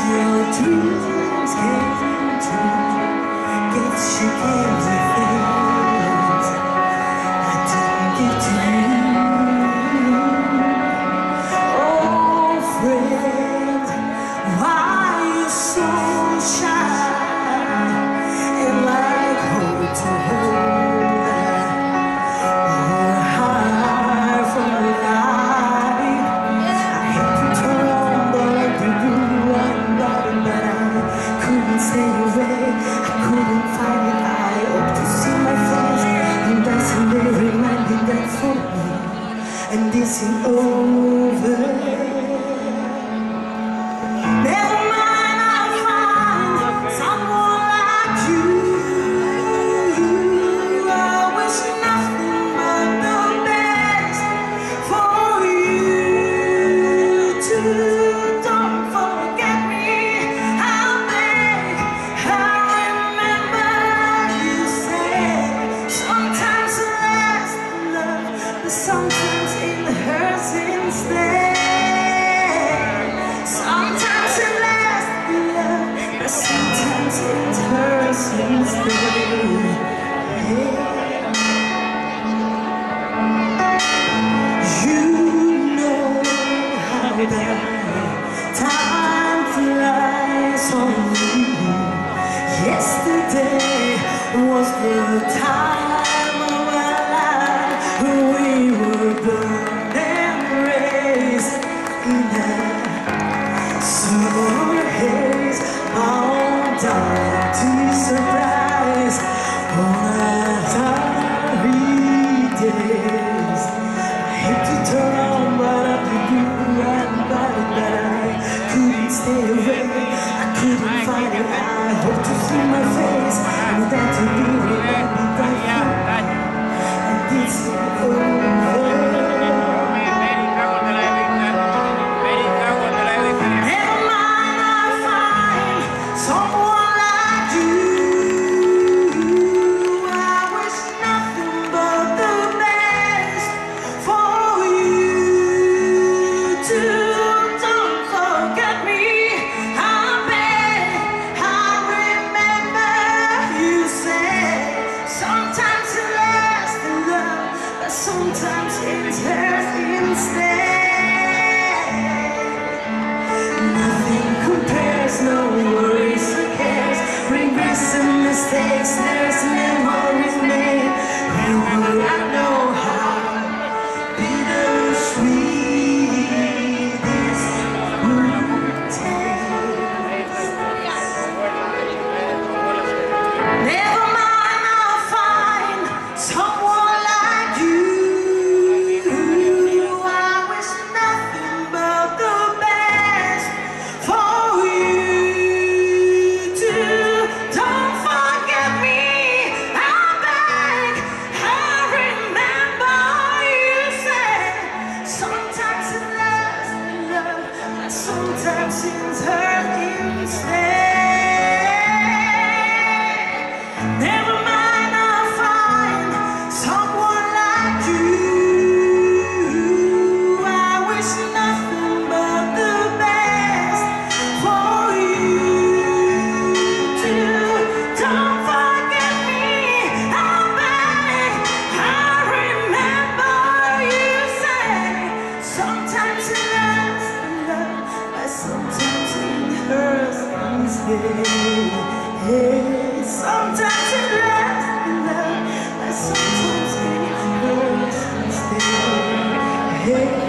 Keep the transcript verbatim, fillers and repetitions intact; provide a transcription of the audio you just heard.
your dreams came true. Guess you gave me things I didn't give to you. Oh, friend, why you so shy and like hold to hold or hide from the light? I hate to turn, but I do one body, but I couldn't stay away. I couldn't find it. I hope to see my face, and that's a little reminding that for me, and this is over. Never mind, I'll find someone like you. I wish nothing but the best for you too. Don't forget me, I'll beg. I remember you said sometimes it lasts love, but sometimes it hurts instead. Sometimes it lasts love, but sometimes it hurts instead. You know how that time flies on you. Yesterday was the time of our life. We were born and raised in that summer haze, bound down to surprise on our starry days. I hate to turn on, but I could do right about it, but I couldn't stay away. I couldn't find it. I hope to see my face, and that to be remembered by you. And this is over. Sometimes it hurts instead. Nothing compares, no worries or cares. Regrets and mistakes, there's memories made. Who would I know how bittersweet this would taste? Never mind, I'll find someone like you. Sometimes it's hurt instead. Never mind, I'll find someone like you. I wish nothing but the best for you too. Don't forget me, I'll beg. I remember you said sometimes it lasts love, but sometimes it hurts instead. Hey, sometimes it lasts love, but sometimes it hurts instead. Hey.